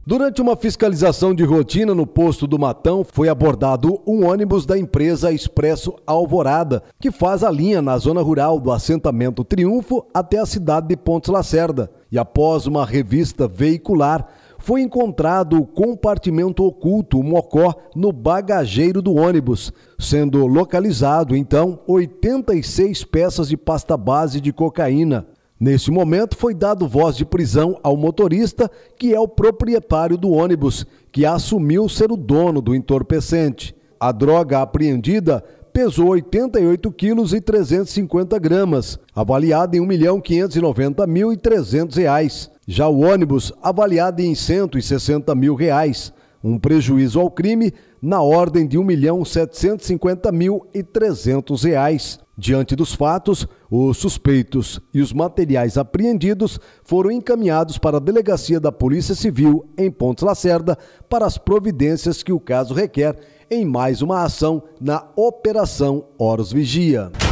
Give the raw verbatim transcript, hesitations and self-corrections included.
Durante uma fiscalização de rotina no posto do Matão, foi abordado um ônibus da empresa Expresso Alvorada, que faz a linha na zona rural do assentamento Triunfo até a cidade de Pontes Lacerda. E após uma revista veicular, foi encontrado o compartimento oculto, o mocó, no bagageiro do ônibus, sendo localizado, então, oitenta e seis peças de pasta base de cocaína. Neste momento, foi dado voz de prisão ao motorista, que é o proprietário do ônibus, que assumiu ser o dono do entorpecente. A droga apreendida pesou oitenta e oito quilos e trezentos e cinquenta gramas, avaliada em um milhão quinhentos e noventa mil e trezentos reais. Já o ônibus, avaliado em cento e sessenta mil reais. Um prejuízo ao crime na ordem de um milhão setecentos e cinquenta mil e trezentos reais. Diante dos fatos, os suspeitos e os materiais apreendidos foram encaminhados para a Delegacia da Polícia Civil em Pontes Lacerda para as providências que o caso requer em mais uma ação na Operação Horus Vigia.